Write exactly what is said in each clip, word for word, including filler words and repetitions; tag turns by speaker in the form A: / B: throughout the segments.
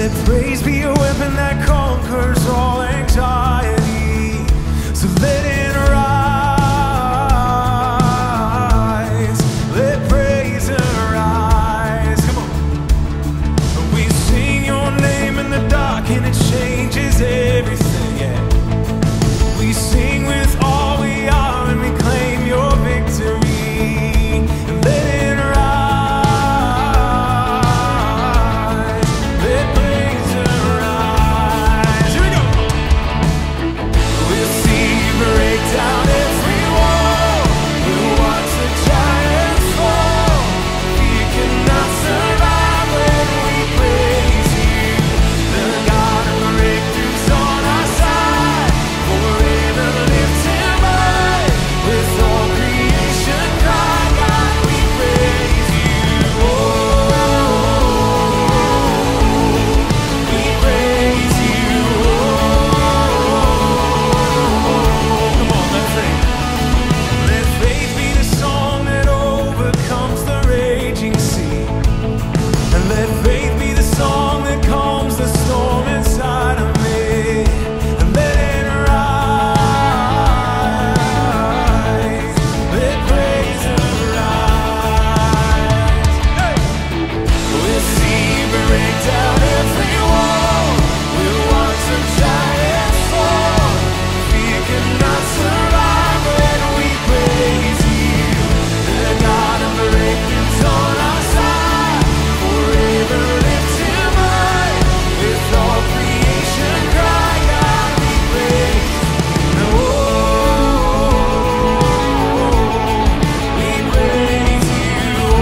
A: Let praise be a weapon that conquers all anxiety. So let it rise. Let praise arise. Come on. We sing your name in the dark and it changes everything, yeah. We sing with all we are and we claim your victory. And let it rise. Let praise arise. Here we go. We'll see you break down every wall. We'll watch the giants fall. You cannot survive when we praise you. The God of breakthroughs on our side. Forever lift him high. With all creation cry, God, we praise you. Oh, we praise you. Oh, come on, let's sing. Let faith be the song that overcomes the raging sea. And let faith be the song that calms the storm inside of me. And let it rise. Let praise arise. Hey! We'll see you break down every wall. We'll watch the giants fall. Fear cannot survive when we praise you. The God of breakthroughs on our side. Forever lift him high. With all creation cry, God, we praise you. Oh, we praise you.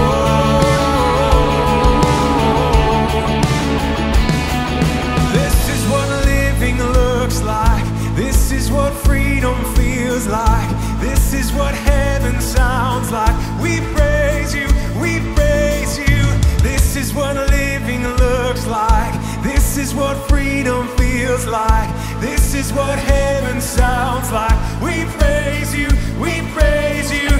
A: This is what living looks like. This is what freedom feels like. This is what heaven sounds like. We praise you, we praise you. This is what living looks like. This is what freedom feels like. This is what heaven sounds like. We praise you, we praise you.